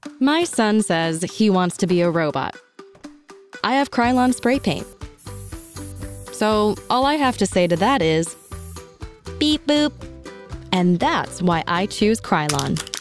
My son says he wants to be a robot. I have Krylon spray paint. So all I have to say to that is, beep boop. And that's why I choose Krylon.